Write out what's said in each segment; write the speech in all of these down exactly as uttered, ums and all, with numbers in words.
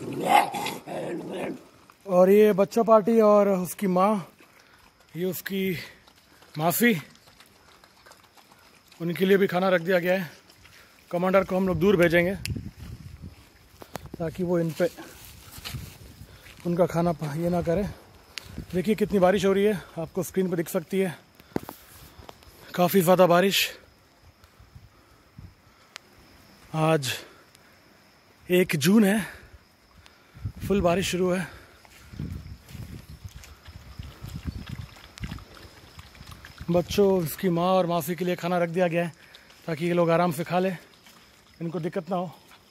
और ये बच्चा पार्टी और उसकी माँ, ये उसकी मासी, उनके लिए भी खाना रख दिया गया है। कमांडर को हम लोग दूर भेजेंगे ताकि वो इन पे उनका खाना ये ना करे। देखिए कितनी बारिश हो रही है, आपको स्क्रीन पे दिख सकती है, काफ़ी ज़्यादा बारिश। आज एक जून है, फुल बारिश शुरू है। बच्चों, इसकी माँ और मासी के लिए खाना रख दिया गया है ताकि ये लोग आराम से खा ले, इनको दिक्कत ना हो,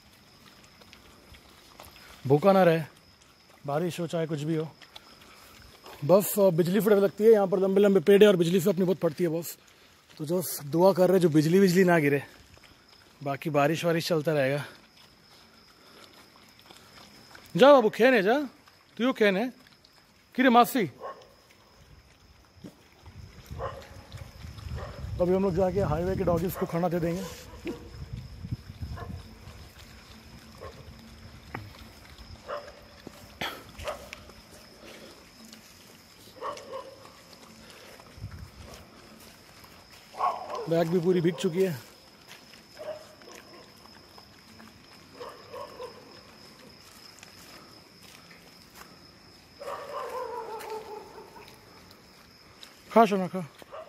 भूखा ना रहे, बारिश हो चाहे कुछ भी हो। बस बिजली फट लगती है यहाँ पर, लंबे लंबे पेड़ है और बिजली से अपनी बहुत पड़ती है बस। तो जो दुआ कर रहे जो बिजली बिजली ना गिरे, बाकी बारिश वारिश चलता रहेगा। जा बाबू खेने जा, तू यू खेने कि रे मासी। अभी हम लोग जाके हाईवे के डॉगीज को खाना दे देंगे। बैग भी पूरी भीग चुकी है। खा सोना खा।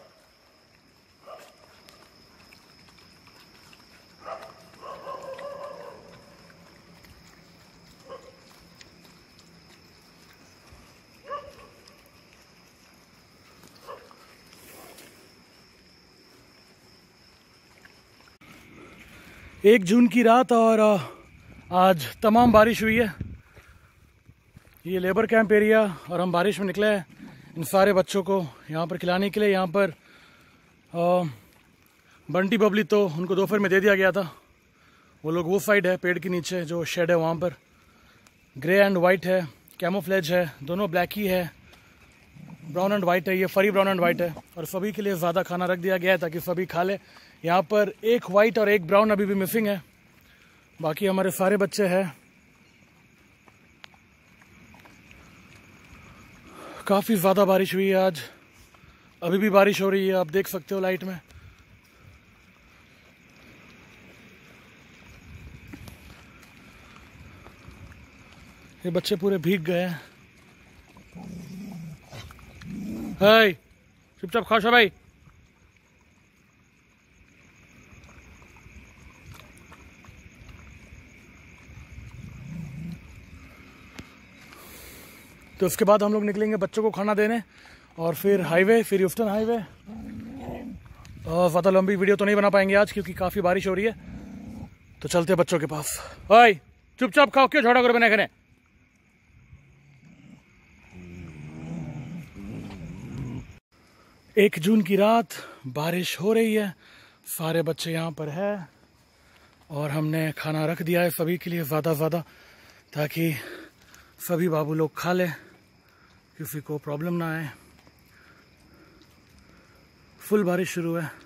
एक जून की रात और आज तमाम बारिश हुई है। ये लेबर कैंप एरिया और हम बारिश में निकले हैं इन सारे बच्चों को यहाँ पर खिलाने के लिए। यहाँ पर आ, बंटी बबली तो उनको दोपहर में दे दिया गया था, वो लोग वो साइड है पेड़ के नीचे जो शेड है वहाँ पर। ग्रे एंड वाइट है, कैमोफ्लेज है, दोनों ब्लैक ही है, ब्राउन एंड वाइट है, ये फरी ब्राउन एंड वाइट है। और सभी के लिए ज़्यादा खाना रख दिया गया है ताकि सभी खा ले। यहाँ पर एक वाइट और एक ब्राउन अभी भी मिसिंग है, बाकी हमारे सारे बच्चे हैं। काफ़ी ज़्यादा बारिश हुई है आज, अभी भी बारिश हो रही है, आप देख सकते हो लाइट में। ये बच्चे पूरे भीग गए हैं। हाय चुपचाप खाओ भाई। तो उसके बाद हम लोग निकलेंगे बच्चों को खाना देने और फिर हाईवे, फिर ह्यूस्टन हाईवे। ज़्यादा लंबी वीडियो तो नहीं बना पाएंगे आज क्योंकि काफ़ी बारिश हो रही है, तो चलते हैं बच्चों के पास। हाय चुपचाप खाओ, क्यों झगड़ा करो बना करें। एक जून की रात, बारिश हो रही है, सारे बच्चे यहाँ पर है और हमने खाना रख दिया है सभी के लिए ज़्यादा ज़्यादा, ताकि सभी बाबू लोग खा लें, किसी को प्रॉब्लम ना आए। फुल बारिश शुरू है।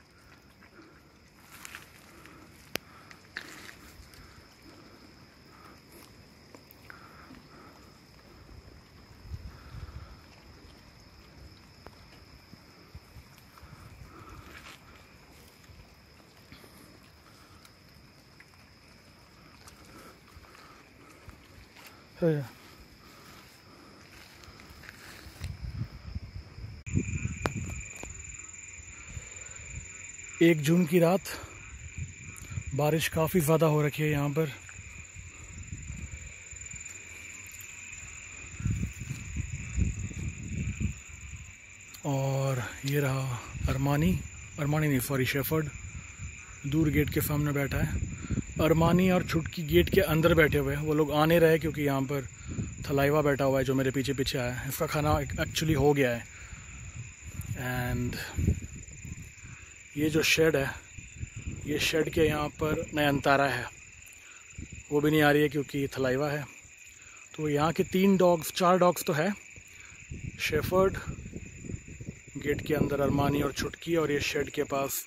एक जून की रात, बारिश काफ़ी ज़्यादा हो रखी है यहाँ पर। और ये रहा अरमानी, अरमानी नहीं सॉरी शेफर्ड, दूर गेट के सामने बैठा है। अरमानी और छुटकी गेट के अंदर बैठे हुए हैं, वो लोग आने रहे क्योंकि यहाँ पर थलाइवा बैठा हुआ है जो मेरे पीछे पीछे आया है। इसका खाना एक्चुअली हो गया है। एंड ये जो शेड है, ये शेड के यहाँ पर नयनतारा है, वो भी नहीं आ रही है क्योंकि थलाइवा है। तो यहाँ के तीन डॉग्स, चार डॉग्स तो है, शेफर्ड, गेट के अंदर अरमानी और छुटकी, और ये शेड के पास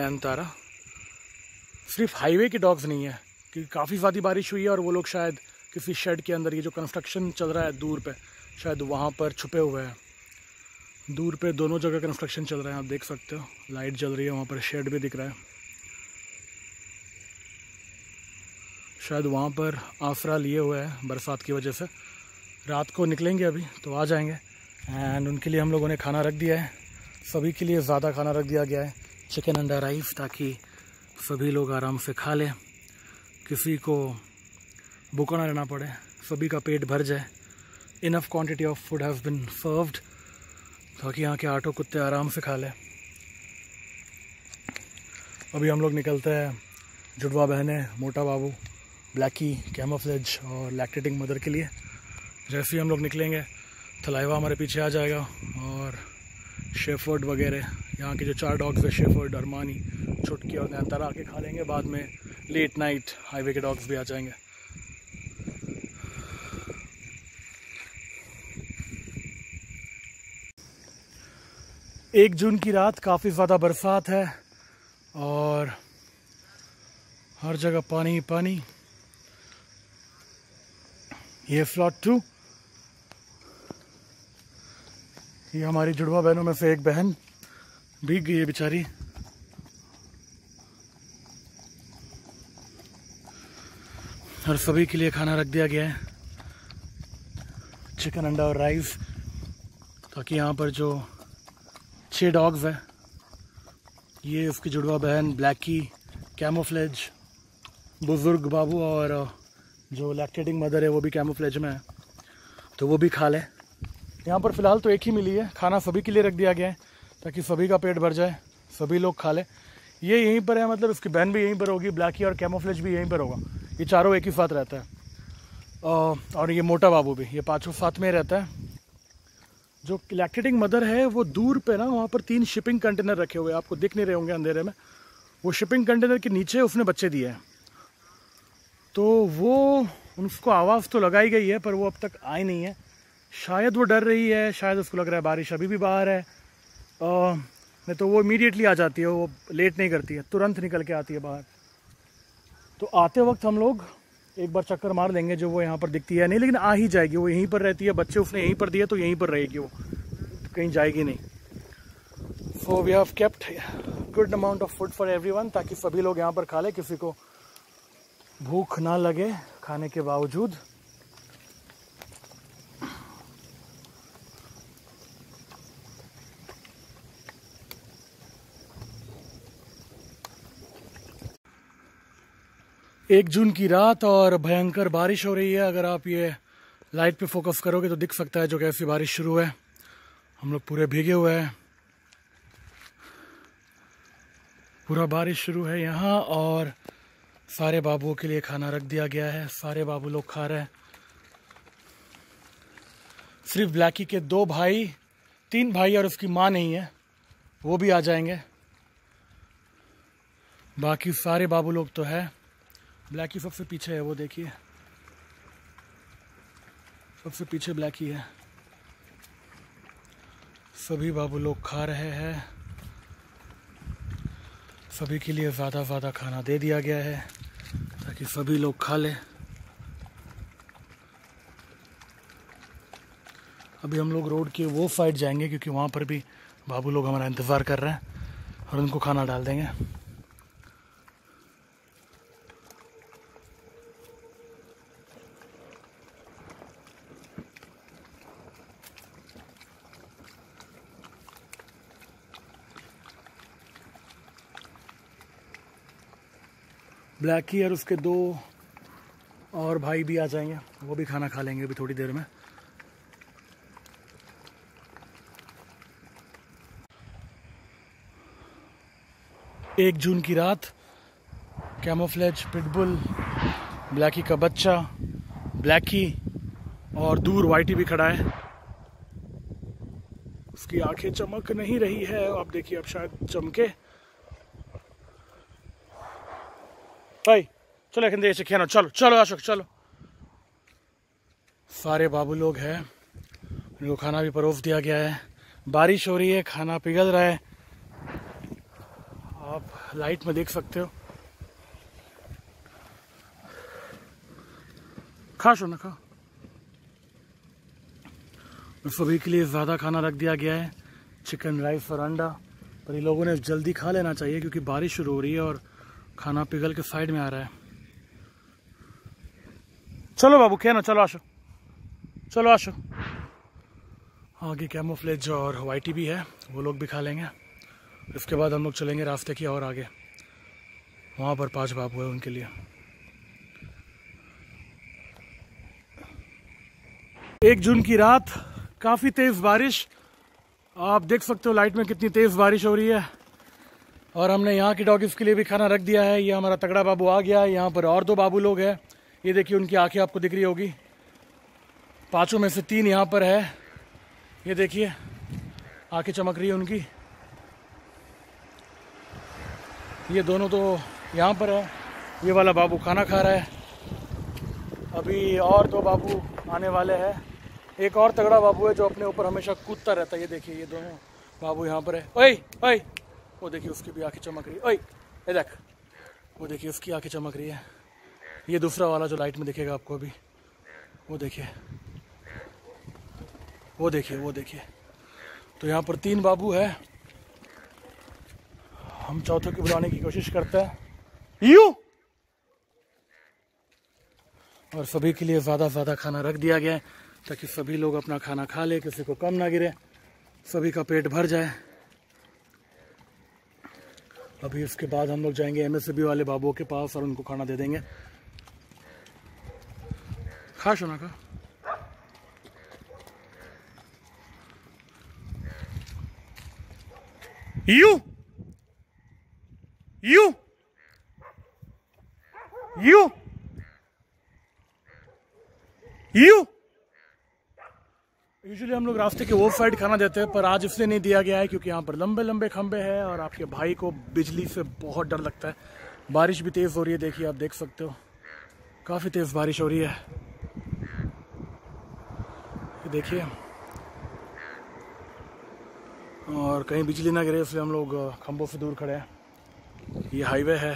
नयनतारा। सिर्फ हाईवे के डॉग्स नहीं है क्योंकि काफ़ी ज़्यादा बारिश हुई है और वो लोग शायद किसी शेड के अंदर। ये जो कंस्ट्रक्शन चल रहा है दूर पे, शायद वहाँ पर छुपे हुए हैं। दूर पे दोनों जगह कंस्ट्रक्शन चल रहा है, आप देख सकते हो। लाइट जल रही है, वहाँ पर शेड भी दिख रहा है। शायद वहाँ पर आसरा लिए हुए हैं बरसात की वजह से। रात को निकलेंगे अभी तो आ जाएंगे। एंड उनके लिए हम लोगों ने खाना रख दिया है। सभी के लिए ज़्यादा खाना रख दिया गया है, चिकन अंडा राइस, ताकि सभी लोग आराम से खा लें, किसी को भूखा ना रहना पड़े, सभी का पेट भर जाए। Enough quantity of food has been served, ताकि यहाँ के आटो कुत्ते आराम से खा लें। अभी हम लोग निकलते हैं जुड़वा बहनें, मोटा बाबू, ब्लैकी, कैमोफ्लेज और लैक्टेटिंग मदर के लिए। जैसे ही हम लोग निकलेंगे थलाइवा हमारे पीछे आ जाएगा और शेफर्ड वगैरह, यहाँ के जो चार डॉग्स हैं, शेफर्ड, अरमानी, छुटकी और नैनतारा आके खा लेंगे। बाद में लेट नाइट हाईवे के डॉग्स भी आ जाएंगे। एक जून की रात, काफ़ी ज़्यादा बरसात है और हर जगह पानी ही पानी। ये फ्लॉट टू, ये हमारी जुड़वा बहनों में से एक बहन भीग गई है बेचारी। और सभी के लिए खाना रख दिया गया है, चिकन अंडा और राइस, ताकि यहाँ पर जो छः डॉग्स हैं, ये उसकी जुड़वा बहन ब्लैकी, कैमोफ्लेज, बुज़ुर्ग बाबू और जो लैक्टेटिंग मदर है वो भी कैमोफ्लेज में है, तो वो भी खा लें। यहाँ पर फ़िलहाल तो एक ही मिली है, खाना सभी के लिए रख दिया गया है ताकि सभी का पेट भर जाए, सभी लोग खा लें। ये यहीं पर है, मतलब इसकी बहन भी यहीं पर होगी, ब्लैकी और कैमोफ्लेज भी यहीं पर होगा। ये चारों एक ही साथ रहता है। और ये मोटा बाबू भी, ये पाँचों साथ में रहता है। जो लैक्टेटिंग मदर है वो दूर पे ना, वहाँ पर तीन शिपिंग कंटेनर रखे हुए हैं, आपको दिख नहीं रहे होंगे अंधेरे में। वो शिपिंग कंटेनर के नीचे उसने बच्चे दिए हैं, तो वो उसको आवाज़ तो लगाई गई है पर वो अब तक आई नहीं है। शायद वो डर रही है, शायद उसको लग रहा है बारिश अभी भी बाहर है, नहीं तो वो इमीडिएटली आ जाती है, वो लेट नहीं करती है, तुरंत निकल के आती है बाहर। तो आते वक्त हम लोग एक बार चक्कर मार देंगे, जो वो यहाँ पर दिखती है नहीं, लेकिन आ ही जाएगी, वो यहीं पर रहती है, बच्चे उसने यहीं पर दिए तो यहीं पर रहेगी, वो कहीं जाएगी नहीं। So we have kept good amount of food for everyone, ताकि सभी लोग यहाँ पर खा लें, किसी को भूख ना लगे खाने के बावजूद। एक जून की रात और भयंकर बारिश हो रही है। अगर आप ये लाइट पे फोकस करोगे तो दिख सकता है जो कैसी बारिश शुरू है। हम लोग पूरे भीगे हुए हैं, पूरा बारिश शुरू है यहाँ। और सारे बाबुओं के लिए खाना रख दिया गया है, सारे बाबू लोग खा रहे हैं। सिर्फ ब्लैकी के दो भाई, तीन भाई और उसकी माँ नहीं है, वो भी आ जाएंगे। बाकी सारे बाबू लोग तो है। ब्लैकी सबसे पीछे है, वो देखिए, सबसे पीछे ब्लैकी है। सभी बाबू लोग खा रहे हैं, सभी के लिए ज़्यादा ज़्यादा खाना दे दिया गया है ताकि सभी लोग खा लें। अभी हम लोग रोड के वो साइड जाएंगे क्योंकि वहाँ पर भी बाबू लोग हमारा इंतज़ार कर रहे हैं और उनको खाना डाल देंगे। ब्लैकी और उसके दो और भाई भी आ जाएंगे, वो भी खाना खा लेंगे अभी थोड़ी देर में। एक जून की रात, कैमोफ्लेज, पिटबुल, ब्लैकी का बच्चा, ब्लैकी और दूर वाइटी भी खड़ा है। उसकी आंखें चमक नहीं रही है, आप देखिए, अब शायद चमके। भाई चलो एक देर से खेना, चलो चलो अशोक चलो। सारे बाबू लोग हैं, उनको खाना भी परोस दिया गया है। बारिश हो रही है, खाना पिघल रहा है, आप लाइट में देख सकते हो। खा शो ना खा। सभी के लिए ज़्यादा खाना रख दिया गया है, चिकन राइस और अंडा। पर ये लोगों ने जल्दी खा लेना चाहिए क्योंकि बारिश शुरू हो रही है और खाना पिघल के साइड में आ रहा है। चलो बाबू क्या ना, चलो आशो, चलो आशो। आगे कैमोफ्लेज और वाइटी भी है, वो लोग भी खा लेंगे। इसके बाद हम लोग चलेंगे रास्ते की और आगे, वहाँ पर पांच बाबू है उनके लिए। एक जून की रात, काफ़ी तेज़ बारिश, आप देख सकते हो लाइट में कितनी तेज़ बारिश हो रही है। और हमने यहाँ की डॉगीज़ के लिए भी खाना रख दिया है। ये हमारा तगड़ा बाबू आ गया है, यहाँ पर और दो बाबू लोग हैं। ये देखिए उनकी आंखें आपको दिख रही होगी, पांचों में से तीन यहाँ पर है। ये देखिए आंखें चमक रही है उनकी। ये दोनों तो यहाँ पर है, ये वाला बाबू खाना खा रहा है। अभी और दो बाबू आने वाले हैं। एक और तगड़ा बाबू है जो अपने ऊपर हमेशा कूदता रहता है। ये देखिए ये दोनों बाबू यहाँ पर है। ओए ओए, वो देखिए उसकी भी आंखें चमक रही है। ओए ये देख, वो देखिए उसकी आंखें चमक रही है। ये दूसरा वाला जो लाइट में दिखेगा आपको अभी, वो देखिए, वो देखिए, वो देखिए। तो यहाँ पर तीन बाबू है, हम चौथों की बुलाने की कोशिश करते हैं। यू और सभी के लिए ज़्यादा ज़्यादा खाना रख दिया गया है ताकि सभी लोग अपना खाना खा ले, किसी को कम ना गिरे, सभी का पेट भर जाए। अभी इसके बाद हम लोग जाएंगे एमएसबी वाले बाबुओं के पास और उनको खाना दे देंगे। खा शोना खा। You you you you usually हम लोग रास्ते के वो साइड खाना देते हैं, पर आज इसलिए नहीं दिया गया है क्योंकि यहाँ पर लंबे लंबे खंबे हैं और आपके भाई को बिजली से बहुत डर लगता है। बारिश भी तेज़ हो रही है, देखिए आप देख सकते हो, काफ़ी तेज़ बारिश हो रही है। देखिए, और कहीं बिजली ना गिरे इसलिए हम लोग खंभों से दूर खड़े हैं। ये हाईवे है।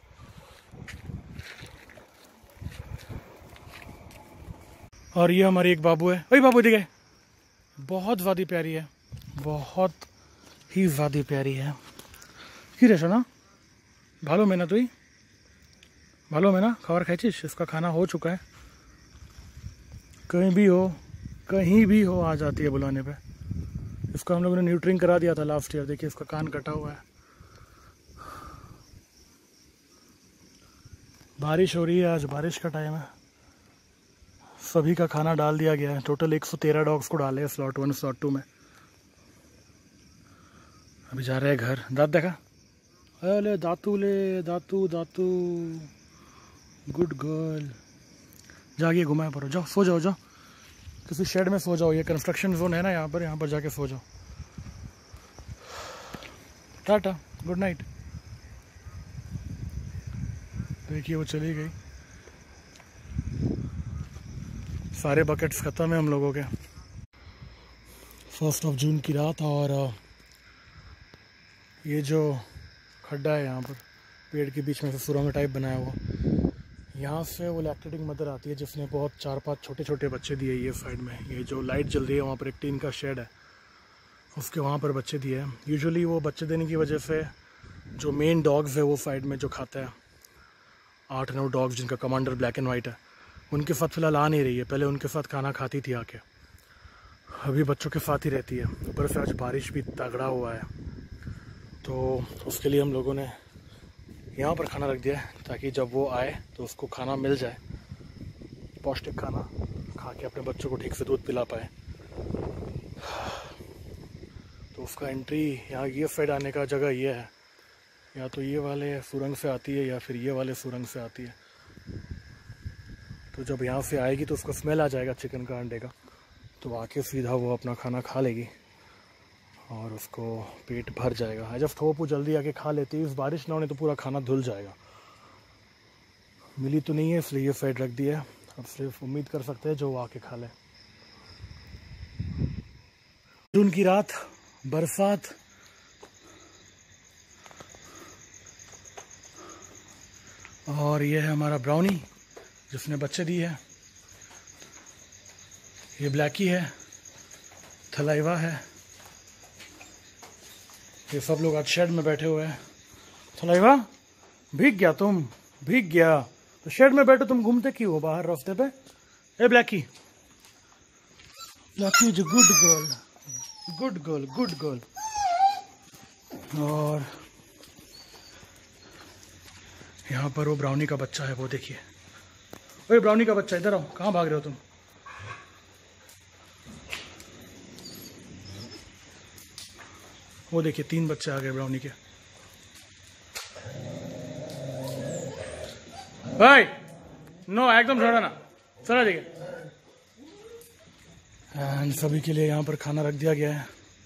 और ये हमारी एक बाबू है। ओए बाबू दिखे, बहुत ज़्यादा प्यारी है, बहुत ही ज़्यादा प्यारी है। कि रे सोना, भालो में ना तुई, भालो में ना खबर खाइचिस, इसका खाना हो चुका है। कहीं भी हो, कहीं भी हो आ जाती है बुलाने पे। इसको हम लोगों ने न्यूट्रिंग करा दिया था लास्ट ईयर। देखिए इसका कान कटा हुआ है। बारिश हो रही है, आज बारिश का टाइम है। सभी का खाना डाल दिया गया है। टोटल एक सौ तेरह डॉग्स को डाले हैं स्लॉट वन स्लॉट टू में। अभी जा रहे हैं घर। दांत देखा, अरे दातू ले, दातू दातू, गुड गर्ल। जागिए घुमाए पड़ो, जाओ सो जाओ, जाओ किसी शेड में सो जाओ। ये कंस्ट्रक्शन जोन है ना यहाँ पर, यहाँ पर जाके सो जाओ। Tata, good night. देखिए वो चली गई। सारे बकेट्स ख़त्म है हम लोगों के। फर्स्ट ऑफ जून की रात, और ये जो खड्डा है यहाँ पर पेड़ के बीच में से सुरंग टाइप बनाया हुआ, यहाँ से वो लैक्टेटिंग मदर आती है जिसने बहुत चार पांच छोटे छोटे बच्चे दिए। ये साइड में ये जो लाइट जल रही है वहाँ पर एक टीन का शेड है, उसके वहाँ पर बच्चे दिए हैं। यूजुअली वो बच्चे देने की वजह से जो मेन डॉग्स है वो साइड में जो खाता है, आठ नौ डॉग्स जिनका कमांडर ब्लैक एंड वाइट है, उनके साथ फिलहाल आ नहीं रही है। पहले उनके साथ खाना खाती थी आके, अभी बच्चों के साथ ही रहती है। ऊपर से आज बारिश भी तगड़ा हुआ है, तो उसके लिए हम लोगों ने यहाँ पर खाना रख दिया है ताकि जब वो आए तो उसको खाना मिल जाए, पौष्टिक खाना खा के अपने बच्चों को ठीक से दूध पिला पाए। तो उसका एंट्री यहाँ ये साइड आने का जगह ये है, या तो ये वाले सुरंग से आती है या फिर ये वाले सुरंग से आती है। तो जब यहाँ से आएगी तो उसको स्मेल आ जाएगा चिकन का, अंडे का, तो आके सीधा वो अपना खाना खा लेगी और उसको पेट भर जाएगा। जब थोपू जल्दी आके खा लेती है, इस बारिश ना होने तो पूरा खाना धुल जाएगा। मिली तो नहीं है इसलिए ये साइड रख दिया है, अब सिर्फ उम्मीद कर सकते हैं जो वो आके खा ले। जून की रात, बरसात, और ये है हमारा ब्राउनी जिसने बच्चे दिए हैं। ये ब्लैकी है, थलाइवा है। ये सब लोग आज शेड में बैठे हुए हैं। थलाइवा भीग गया, तुम भीग गया तो शेड में बैठो, तुम घूमते क्यों हो बाहर रास्ते पे? ए Blackie, Blackie is good girl, good girl, good girl. और यहाँ पर वो ब्राउनी का बच्चा है, वो देखिए। ओए ब्राउनी का बच्चा, इधर आओ, कहाँ भाग रहे हो तुम? वो देखिए तीन बच्चे आ गए ब्राउनी के। भाई नो, एकदम छोड़ा ना, चला देखिए। एंड सभी के लिए यहाँ पर खाना रख दिया गया है।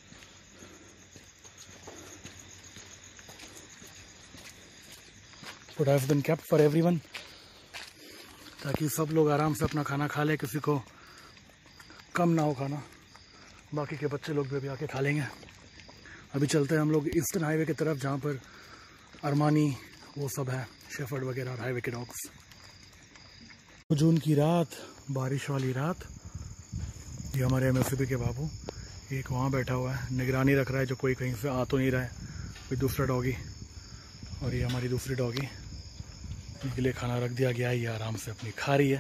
Would have been kept for everyone, ताकि सब लोग आराम से अपना खाना खा ले, किसी को कम ना हो खाना। बाकी के बच्चे लोग भी अभी आके खा लेंगे। अभी चलते हैं हम लोग ईस्टर्न हाईवे की तरफ, जहाँ पर अरमानी वो सब है, शेफर्ड वगैरह और हाईवे के डॉग्स। जून की रात, बारिश वाली रात। ये हमारे एमएससीबी के बाबू, एक वहाँ बैठा हुआ है, निगरानी रख रहा है जो कोई कहीं से आ तो नहीं रहा है, कोई दूसरा डॉगी। और ये हमारी दूसरी डॉगी, इनके लिए खाना रख दिया गया है, ये आराम से अपनी खा रही है।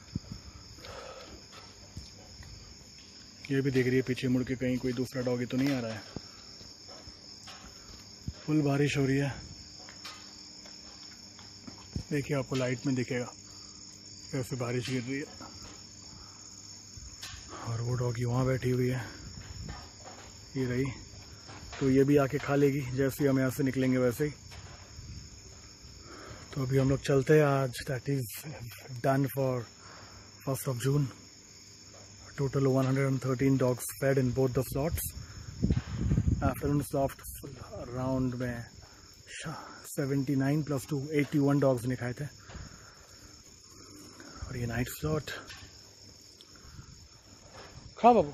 ये भी देख रही है पीछे मुड़ के, कहीं कोई दूसरा डॉगी तो नहीं आ रहा है। फुल बारिश हो रही है, देखिए आपको लाइट में दिखेगा कैसे बारिश गिर रही है। और वो डॉगी वहाँ बैठी हुई है, ये रही। तो ये भी आके खा लेगी जैसे ही हम यहाँ से निकलेंगे वैसे ही। तो अभी हम लोग चलते हैं आज, that is done for first of June. Total one hundred thirteen dogs fed in both the slots. Afternoon slot round में seventy nine plus two eighty one dogs ने खाए थे। और ये नाइट स्लॉट। खा बाबू।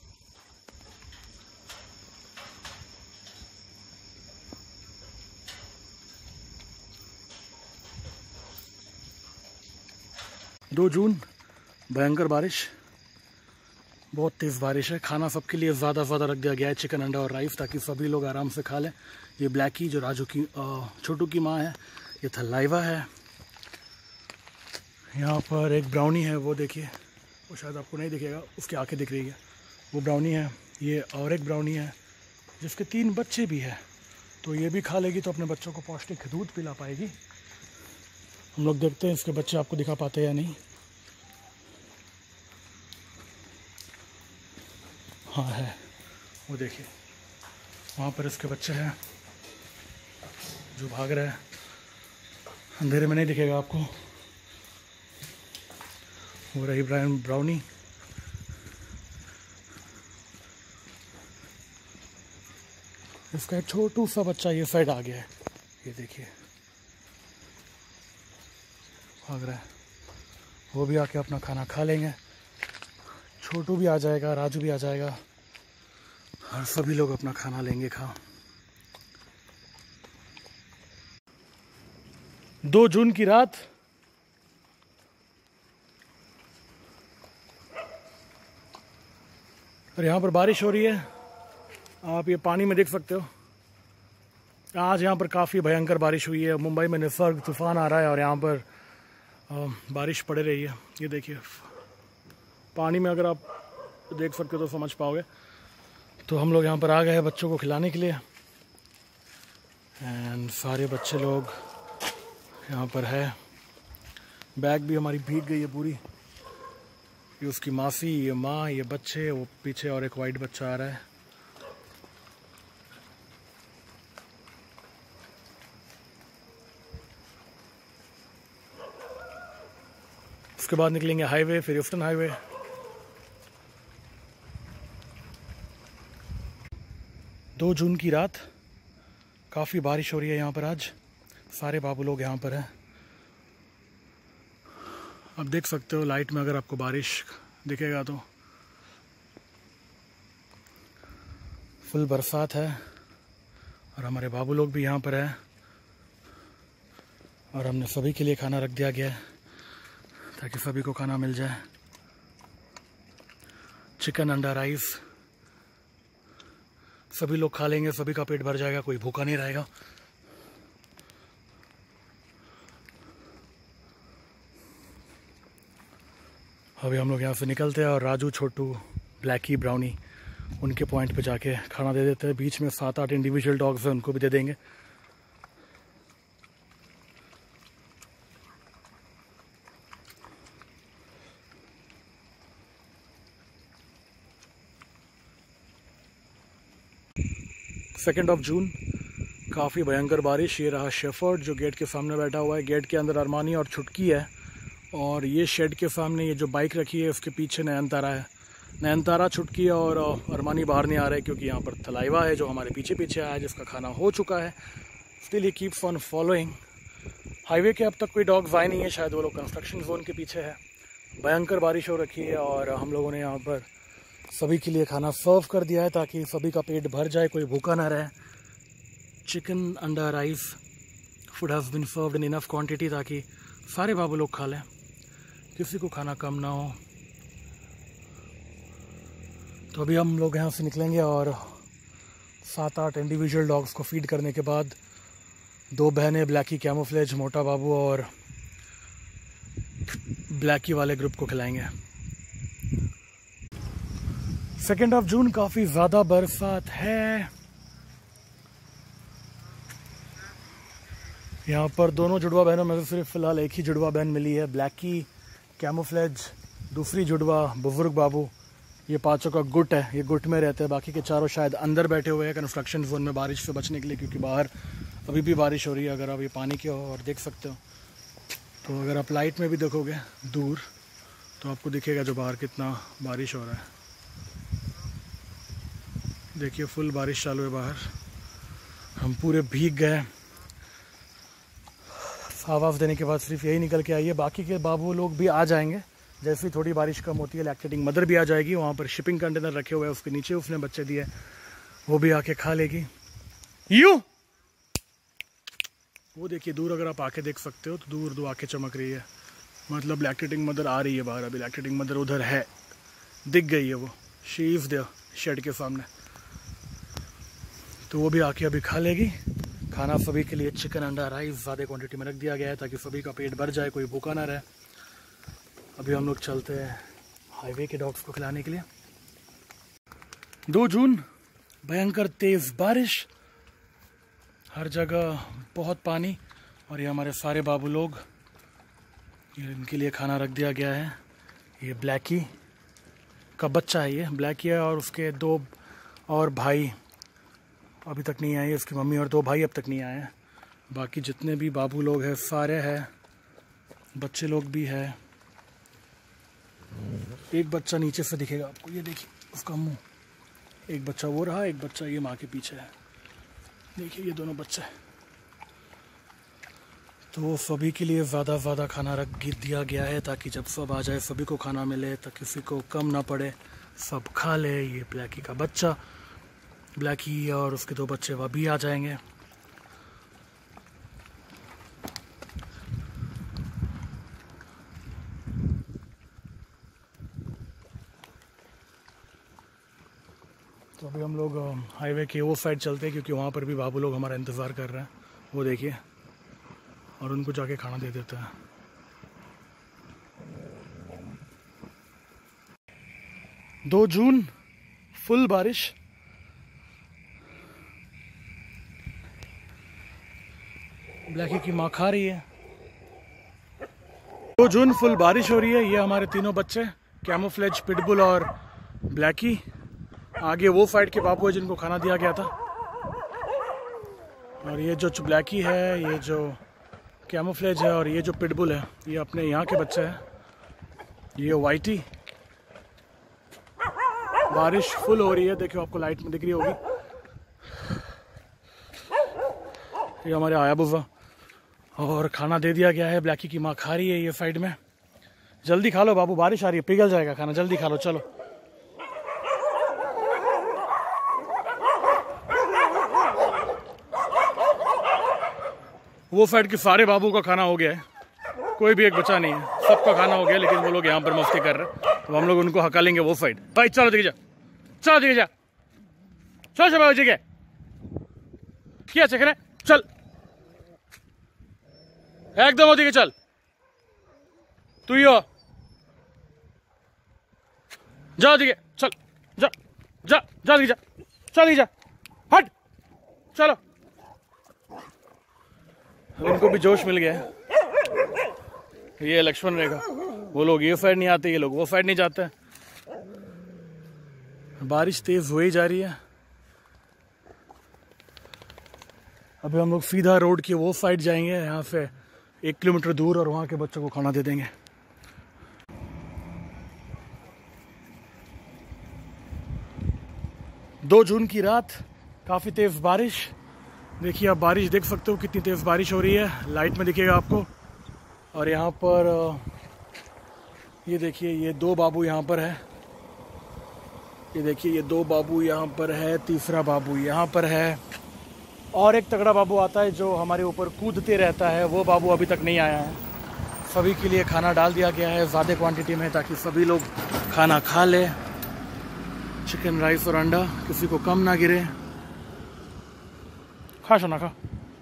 दो जून, भयंकर बारिश, बहुत तेज़ बारिश है। खाना सबके लिए ज़्यादा ज़्यादा रख दिया गया है, चिकन, अंडा और राइस, ताकि सभी लोग आराम से खा लें। ये ब्लैकी जो राजू की छोटू की माँ है, ये थलाइवा है। यहाँ पर एक ब्राउनी है, वो देखिए, वो शायद आपको नहीं दिखेगा, उसकी आंखें दिख रही है, वो ब्राउनी है। ये और एक ब्राउनी है जिसके तीन बच्चे भी हैं, तो ये भी खा लेगी, तो अपने बच्चों को पौष्टिक दूध पिला पाएगी। हम लोग देखते हैं इसके बच्चे आपको दिखा पाते हैं या नहीं। हाँ है, वो देखिए वहाँ पर इसके बच्चे हैं जो भाग रहे हैं। अंधेरे में नहीं दिखेगा आपको। वो रही ब्राउन ब्राउनी। इसका एक छोटू सा बच्चा ये साइड आ गया है, ये देखिए भाग रहा है। वो भी आके अपना खाना खा लेंगे। छोटू भी आ जाएगा, राजू भी आ जाएगा, और सभी लोग अपना खाना लेंगे खा। दो जून की रात, और यहाँ पर बारिश हो रही है। आप ये पानी में देख सकते हो। आज यहाँ पर काफ़ी भयंकर बारिश हुई है। मुंबई में निसर्ग तूफान आ रहा है और यहाँ पर बारिश पड़ रही है। ये देखिए पानी में, अगर आप देख सकते हो तो समझ पाओगे। तो हम लोग यहाँ पर आ गए हैं बच्चों को खिलाने के लिए। एंड सारे बच्चे लोग यहाँ पर है। बैग भी हमारी भीग गई है पूरी। ये उसकी मासी, ये माँ, ये बच्चे, वो पीछे और एक वाइट बच्चा आ रहा है। उसके बाद निकलेंगे हाईवे, फिर ईस्टर्न हाईवे। दो जून की रात, काफ़ी बारिश हो रही है यहाँ पर आज। सारे बाबू लोग यहाँ पर हैं। अब देख सकते हो लाइट में, अगर आपको बारिश दिखेगा तो फुल बरसात है। और हमारे बाबू लोग भी यहाँ पर हैं। और हमने सभी के लिए खाना रख दिया गया है ताकि सभी को खाना मिल जाए। चिकन अंडा राइस सभी लोग खा लेंगे, सभी का पेट भर जाएगा, कोई भूखा नहीं रहेगा। अभी हम लोग यहाँ से निकलते हैं और राजू, छोटू, ब्लैकी, ब्राउनी उनके पॉइंट पे जाके खाना दे देते हैं। बीच में सात आठ इंडिविजुअल डॉग्स हैं, उनको भी दे देंगे। सेकेंड ऑफ जून, काफ़ी भयंकर बारिश। ये रहा शेफर्ड जो गेट के सामने बैठा हुआ है। गेट के अंदर अरमानी और छुटकी है, और ये शेड के सामने ये जो बाइक रखी है उसके पीछे नयनतारा है। नयनतारा, छुटकी और अरमानी बाहर नहीं आ रहे क्योंकि यहाँ पर थलाइवा है जो हमारे पीछे पीछे आया है, जिसका खाना हो चुका है। Still he keeps on following. Highway के अब तक कोई डॉग्स आए नहीं है, शायद वो लोग कंस्ट्रक्शन जोन के पीछे है। भयंकर बारिश हो रखी है और हम लोगों ने यहाँ पर सभी के लिए खाना सर्व कर दिया है ताकि सभी का पेट भर जाए, कोई भूखा ना रहे। चिकन अंडा rice food has been served in enough quantity ताकि सारे बाबू लोग खा लें, किसी को खाना कम ना हो। तो अभी हम लोग यहाँ से निकलेंगे और सात आठ इंडिविजुअल डॉग्स को फीड करने के बाद दो बहनें ब्लैकी, कैमोफ्लेज, मोटा बाबू और ब्लैकी वाले ग्रुप को खिलाएंगे। सेकेंड ऑफ जून, काफ़ी ज़्यादा बरसात है। यहाँ पर दोनों जुड़वा बहनों में से सिर्फ फ़िलहाल एक ही जुड़वा बहन मिली है, ब्लैकी, कैमोफ्लेज, दूसरी जुड़वा बुजुर्ग बाबू। ये पाँचों का गुट है, ये गुट में रहते हैं। बाकी के चारों शायद अंदर बैठे हुए हैं कंस्ट्रक्शन जोन में बारिश से बचने के लिए, क्योंकि बाहर अभी भी बारिश हो रही है। अगर आप ये पानी की ओर देख सकते हो तो अगर आप लाइट में भी देखोगे दूर तो आपको दिखेगा जो बाहर कितना बारिश हो रहा है। देखिए फुल बारिश चालू है बाहर, हम पूरे भीग गए। आवाज़ देने के बाद सिर्फ यही निकल के आई है। बाकी के बाबू लोग भी आ जाएंगे जैसे ही थोड़ी बारिश कम होती है। लैक्टेटिंग मदर भी आ जाएगी, वहाँ पर शिपिंग कंटेनर रखे हुए हैं, उसके नीचे उसने बच्चे दिए, वो भी आके खा लेगी। यू वो देखिए दूर, अगर आप आके देख सकते हो तो दूर दो आके चमक रही है, मतलब लैक्टेटिंग मदर आ रही है बाहर। अभी लैक्टेटिंग मदर उधर है, दिख गई है वो, शी इज़ देयर शेड के सामने। तो वो भी आके अभी खा लेगी। खाना सभी के लिए चिकन अंडा राइस ज़्यादा क्वांटिटी में रख दिया गया है ताकि सभी का पेट भर जाए, कोई भूखा ना रहे। अभी हम लोग चलते हैं हाईवे के डॉग्स को खिलाने के लिए। दो जून, भयंकर तेज़ बारिश, हर जगह बहुत पानी, और ये हमारे सारे बाबू लोग, ये इनके लिए खाना रख दिया गया है। ये ब्लैकी का बच्चा है, ये ब्लैकी है, और उसके दो और भाई अभी तक नहीं आए, उसकी मम्मी और दो भाई अब तक नहीं आए हैं। बाकी जितने भी बाबू लोग हैं सारे हैं, बच्चे लोग भी हैं। एक बच्चा नीचे से दिखेगा आपको, ये देखिए उसका मुंह। एक बच्चा वो रहा, एक बच्चा ये माँ के पीछे है, देखिए ये दोनों बच्चे। तो सभी के लिए ज़्यादा ज़्यादा खाना रख दिया गया है ताकि जब सब आ जाए सभी को खाना मिले, तो किसी को कम ना पड़े, सब खा ले। ये ब्लैकी का बच्चा, ब्लैकी और उसके दो बच्चे वह भी आ जाएंगे। तो अभी हम लोग हाईवे के वो साइड चलते हैं क्योंकि वहाँ पर भी बाबू लोग हमारा इंतज़ार कर रहे हैं, वो देखिए, और उनको जाके खाना दे देते हैं। दो जून, फुल बारिश। ब्लैकी की माँ खा रही है। दो जून, फुल बारिश हो रही है। ये हमारे तीनों बच्चे, कैमोफ्लेज, पिटबुल और ब्लैकी। आगे वो साइड के बाबू है जिनको खाना दिया गया था, और ये जो ब्लैकी है, ये जो कैमोफ्लेज है और ये जो पिटबुल है, ये अपने यहाँ के बच्चे हैं। ये वाइटी। बारिश फुल हो रही है, देखियो आपको लाइट में दिख रही होगी। ये हमारे आया बुआ, और खाना दे दिया गया है। ब्लैकी की माँ खा रही है ये साइड में। जल्दी खा लो बाबू, बारिश आ रही है, पिघल जाएगा खाना, जल्दी खा लो, चलो। वो साइड के सारे बाबू का खाना हो गया है, कोई भी एक बचा नहीं है, सबका खाना हो गया, लेकिन वो लोग यहाँ पर मस्ती कर रहे हैं। तो हम लोग उनको हकालेंगे वो साइड। भाई चलो दिखे जा, चलो दिखे जा, चलो शबाब जी के क्या चक्कर है, चल एकदम होती के चल, तू ही हो, जाओ दिखे, चल जा जा जा दिखे जा, चल दिखे जा, हट चलो। उनको भी जोश मिल गया है। ये लक्ष्मण रेखा, वो लोग ये साइड नहीं आते, ये लोग वो साइड नहीं जाते। बारिश तेज हो ही जा रही है। अभी हम लोग सीधा रोड की वो साइड जाएंगे, यहाँ से एक किलोमीटर दूर, और वहाँ के बच्चों को खाना दे देंगे। दो जून की रात, काफ़ी तेज़ बारिश। देखिए आप बारिश देख सकते हो कितनी तेज़ बारिश हो रही है, लाइट में दिखेगा आपको। और यहाँ पर ये देखिए, ये दो बाबू यहाँ पर है, ये देखिए ये दो बाबू यहाँ पर है, तीसरा बाबू यहाँ पर है, और एक तगड़ा बाबू आता है जो हमारे ऊपर कूदते रहता है, वो बाबू अभी तक नहीं आया है। सभी के लिए खाना डाल दिया गया है ज़्यादा क्वांटिटी में, ताकि सभी लोग खाना खा ले। चिकन, राइस और अंडा, किसी को कम ना गिरे। खा शोना खा।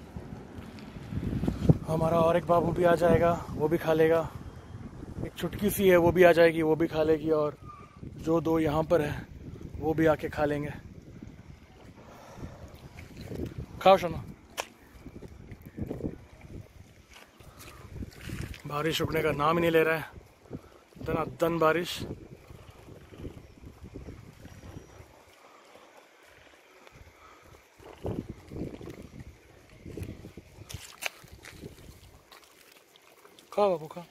हमारा और एक बाबू भी आ जाएगा, वो भी खा लेगा। एक छुटकी सी है, वो भी आ जाएगी, वो भी खा लेगी। और जो दो यहाँ पर है वो भी आके खा लेंगे। खाओ शोना। बारिश रुकने का नाम ही नहीं ले रहा है, दनादन बारिश। खा बाबू खा।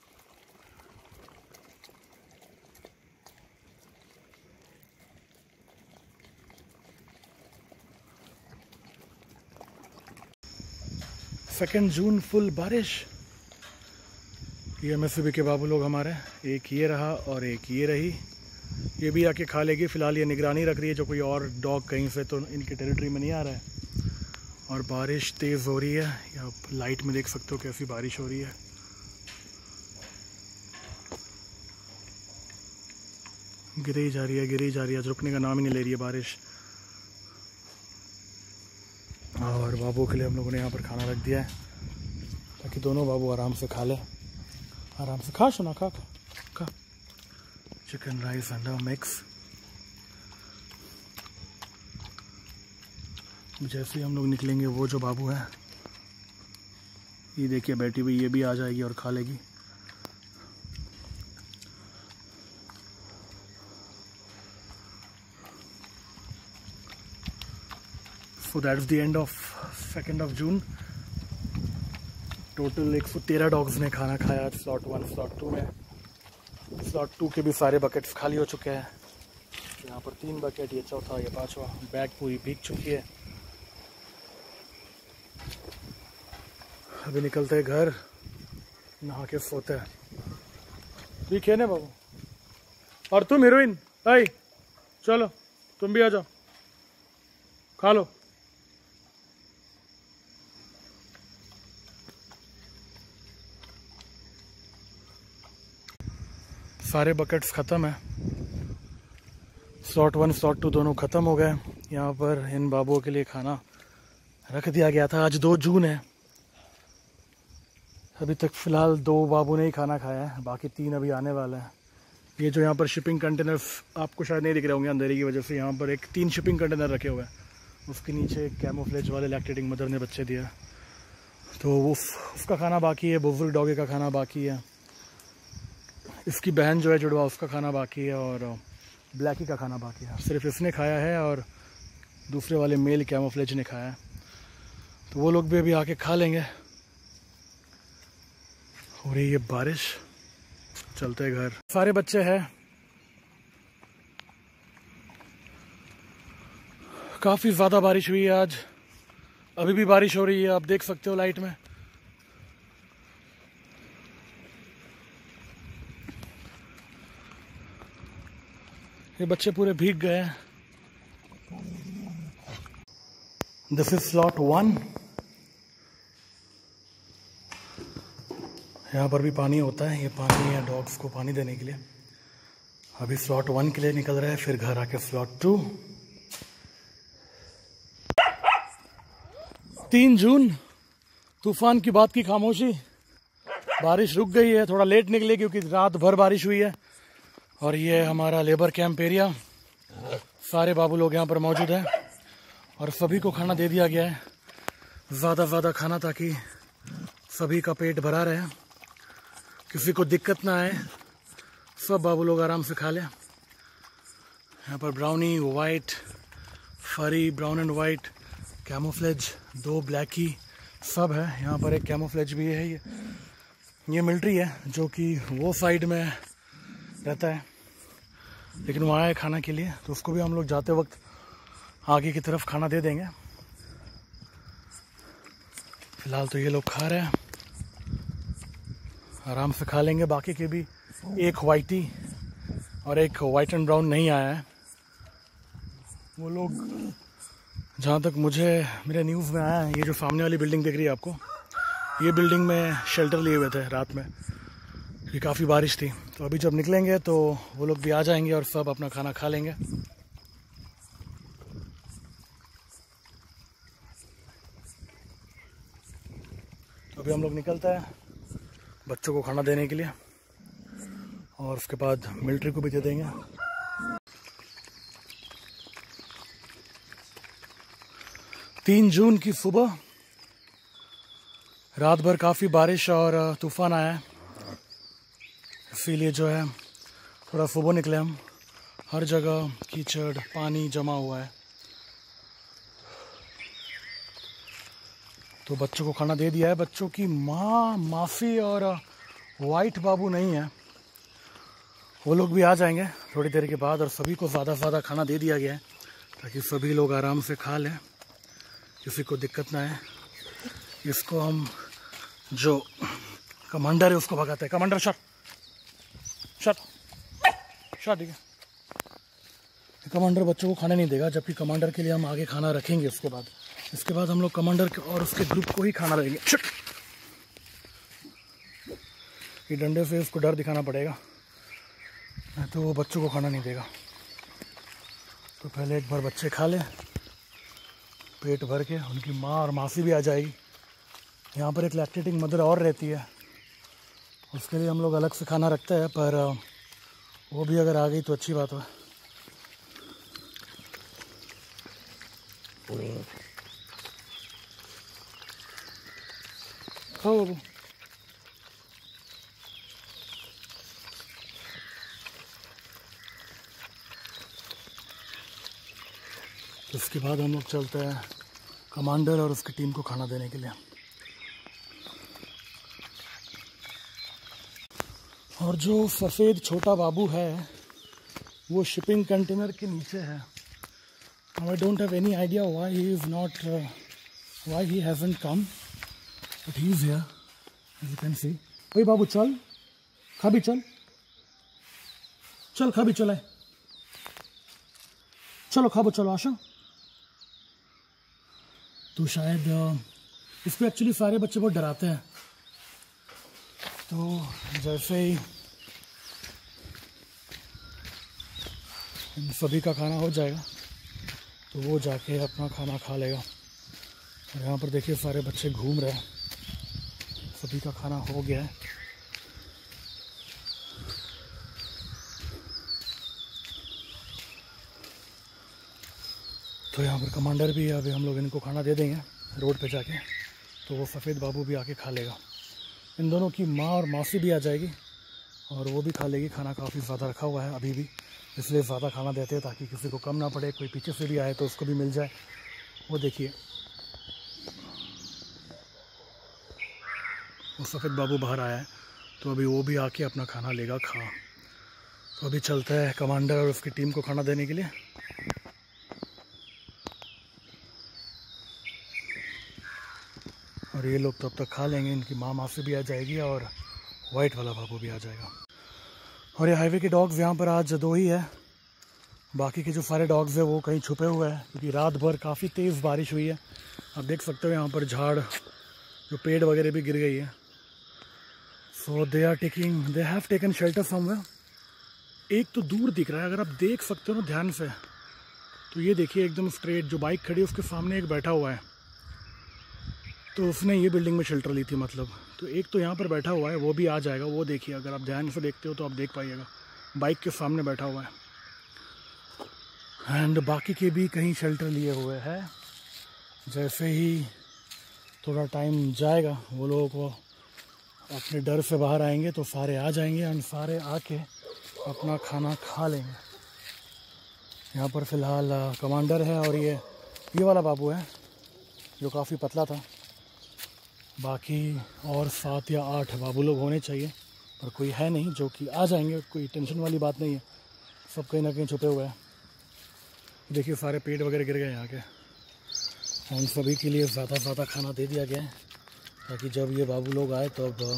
सेकेंड जून फुल बारिश। ये एमएससीबी के बाबू लोग हमारे, एक ये रहा और एक ये रही, ये भी आके खा लेगी। फिलहाल ये निगरानी रख रही है जो कोई और डॉग कहीं से तो इनकी टेरिटरी में नहीं आ रहा है। और बारिश तेज़ हो रही है, आप लाइट में देख सकते हो कैसी बारिश हो रही है। गिरी जा रही है, गिरी जा रही है, रुकने का नाम ही नहीं ले रही है बारिश। और बाबू के लिए हम लोगों ने यहाँ पर खाना रख दिया है, ताकि दोनों बाबू आराम से खा ले। आराम से खा शोना, खा खा खा। चिकन, राइस, अंडा मिक्स। जैसे ही हम लोग निकलेंगे, वो जो बाबू है, ये देखिए बैठी हुई, ये भी आ जाएगी और खा लेगी। So that's the end of second of June. Total एक सौ तेरह डॉग्स ने खाना खाया स्लॉट वन, स्लॉट टू में। स्लॉट टू के भी सारे बकेट्स खाली हो चुके हैं। यहाँ पर तीन बकेट, ये चौथा, ये पांचवा। बैग पूरी भीग चुकी है। अभी निकलते हैं घर, नहा के सोते हैं। ठीक है ना बाबू? और तुम हीरोइन, आई चलो तुम भी आ जाओ, खा लो। सारे बकेट्स ख़त्म है। स्लॉट वन, स्लॉट टू दोनों ख़त्म हो गए। यहाँ पर इन बाबुओं के लिए खाना रख दिया गया था। आज दो जून है। अभी तक फ़िलहाल दो बाबू ने ही खाना खाया है, बाकी तीन अभी आने वाले हैं। ये जो यहाँ पर शिपिंग कंटेनर्स आपको शायद नहीं दिख रहे होंगे अंधेरे की वजह से, यहाँ पर एक तीन शिपिंग कंटेनर रखे हुए हैं। उसके नीचे एक कैमोफ्लेज वाले लैक्टेटिंग मदर ने बच्चे दिया, तो वो उसका खाना बाकी है। बुजुर्ग डॉगी का खाना बाकी है। इसकी बहन जो है जुड़वा, उसका खाना बाकी है। और ब्लैकी का खाना बाकी है। सिर्फ इसने खाया है और दूसरे वाले मेल कैमोफ्लेज ने खाया है। तो वो लोग भी अभी आके खा लेंगे। हो रही है बारिश, चलते घर। सारे बच्चे हैं। काफ़ी ज़्यादा बारिश हुई है आज। अभी भी बारिश हो रही है, आप देख सकते हो लाइट में। ये बच्चे पूरे भीग गए हैं। This is slot one. यहाँ पर भी पानी होता है। ये पानी है डॉग्स को पानी देने के लिए। अभी स्लॉट वन के लिए निकल रहा है, फिर घर आके स्लॉट टू। तीन जून, तूफान की बात की खामोशी। बारिश रुक गई है, थोड़ा लेट निकले क्योंकि रात भर बारिश हुई है। और ये हमारा लेबर कैंप एरिया, सारे बाबू लोग यहाँ पर मौजूद हैं और सभी को खाना दे दिया गया है, ज़्यादा ज़्यादा खाना, ताकि सभी का पेट भरा रहे, किसी को दिक्कत ना आए, सब बाबू लोग आराम से खा लें। यहाँ पर Brownie, white, furry, brown and white, camouflage, दो ब्लैकी, सब है। यहाँ पर एक कैमोफ्लेज भी है। ये ये मिलिट्री है जो कि वो साइड में रहता है, लेकिन वहाँ है खाना के लिए, तो उसको भी हम लोग जाते वक्त आगे की तरफ खाना दे देंगे। फिलहाल तो ये लोग खा रहे हैं, आराम से खा लेंगे। बाकी के भी, एक वाइटी और एक वाइट एंड ब्राउन नहीं आया है। वो लोग, जहाँ तक मुझे मेरे न्यूज़ में आया है, ये जो सामने वाली बिल्डिंग दिख रही है आपको, ये बिल्डिंग में शेल्टर लिए हुए थे रात में, क्योंकि काफ़ी बारिश थी। तो अभी जब निकलेंगे तो वो लोग भी आ जाएंगे और सब अपना खाना खा लेंगे। तो अभी हम लोग निकलते हैं बच्चों को खाना देने के लिए, और उसके बाद मिलिट्री को भी दे देंगे। तीन जून की सुबह, रात भर काफ़ी बारिश और तूफान आया है, इसीलिए जो है थोड़ा सुबह निकले हम। हर जगह कीचड़, पानी जमा हुआ है। तो बच्चों को खाना दे दिया है। बच्चों की माँ, माफ़ी और वाइट बाबू नहीं है, वो लोग भी आ जाएंगे थोड़ी देर के बाद, और सभी को ज़्यादा से ज़्यादा खाना दे दिया गया है ताकि सभी लोग आराम से खा लें, किसी को दिक्कत ना है। इसको हम, जो कमांडर है उसको भगाते हैं। कमांडर शॉट शॉट शॉट, ठीक है। कमांडर बच्चों को खाने नहीं देगा, जबकि कमांडर के लिए हम आगे खाना रखेंगे। उसके बाद इसके बाद हम लोग कमांडर और उसके ग्रुप को ही खाना देंगे। ये डंडे से उसको डर दिखाना पड़ेगा, नहीं तो वो बच्चों को खाना नहीं देगा। तो पहले एक बार बच्चे खा लें पेट भर के, उनकी माँ और मासी भी आ जाएगी। यहाँ पर एक लैक्टेटिंग मदर और रहती है, उसके लिए हम लोग अलग से खाना रखते हैं, पर वो भी अगर आ गई तो अच्छी बात है। खाओ बाबू। उसके बाद हम लोग चलते हैं कमांडर और उसकी टीम को खाना देने के लिए। और जो सफ़ेद छोटा बाबू है वो शिपिंग कंटेनर के नीचे है। I don't have any idea why he is not, why he hasn't come, but he is here as you can see. ओए बाबू चल, खा भी चल, चल खा भी चल, चलो खाबो, चलो आशा। तो शायद इसको एक्चुअली सारे बच्चे बहुत डराते हैं, तो जैसे ही इन सभी का खाना हो जाएगा तो वो जाके अपना खाना खा लेगा। और यहाँ पर देखिए सारे बच्चे घूम रहे हैं, सभी का खाना हो गया है। तो यहाँ पर कमांडर भी है, अभी हम लोग इनको खाना दे देंगे रोड पे जाके, तो वो सफ़ेद बाबू भी आके खा लेगा। इन दोनों की माँ और मासी भी आ जाएगी और वो भी खा लेगी। खाना काफ़ी ज़्यादा रखा हुआ है अभी भी, इसलिए ज़्यादा खाना देते हैं ताकि किसी को कम ना पड़े, कोई पीछे से भी आए तो उसको भी मिल जाए। वो देखिए वो सफ़ेद बाबू बाहर आया है, तो अभी वो भी आके अपना खाना लेगा खा। तो अभी चलता है कमांडर और उसकी टीम को खाना देने के लिए। और ये लोग तब तक खा लेंगे, इनकी माँ माँ से भी आ जाएगी और वाइट वाला बाबू भी आ जाएगा। और ये हाईवे के डॉग्स यहाँ पर आज दो ही है, बाकी के जो सारे डॉग्स हैं वो कहीं छुपे हुए हैं, क्योंकि रात भर काफ़ी तेज़ बारिश हुई है। आप देख सकते हो यहाँ पर झाड़, जो पेड़ वगैरह भी गिर गई है। So they are taking, they have taken shelter somewhere एक तो दूर दिख रहा है, अगर आप देख सकते हो ना ध्यान से, तो ये देखिए एकदम स्ट्रेट जो बाइक खड़ी है उसके सामने एक बैठा हुआ है, तो उसने ये बिल्डिंग में शेल्टर ली थी मतलब। तो एक तो यहाँ पर बैठा हुआ है, वो भी आ जाएगा, वो देखिए अगर आप ध्यान से देखते हो तो आप देख पाइएगा, बाइक के सामने बैठा हुआ है। एंड बाकी के भी कहीं शेल्टर लिए हुए हैं। जैसे ही थोड़ा टाइम जाएगा वो लोगों को अपने डर से बाहर आएंगे तो सारे आ जाएंगे एंड सारे आके अपना खाना खा लेंगे। यहाँ पर फ़िलहाल कमांडर है और ये ये वाला बाबू है जो काफ़ी पतला था। बाकी और सात या आठ बाबू लोग होने चाहिए, पर कोई है नहीं, जो कि आ जाएंगे, कोई टेंशन वाली बात नहीं है। सब कहीं ना कहीं छुपे हुए हैं। देखिए सारे पेट वगैरह गिर गए यहाँ के। हम सभी के लिए ज़्यादा ज़्यादा खाना दे दिया गया है ताकि जब ये बाबू लोग आए तब तो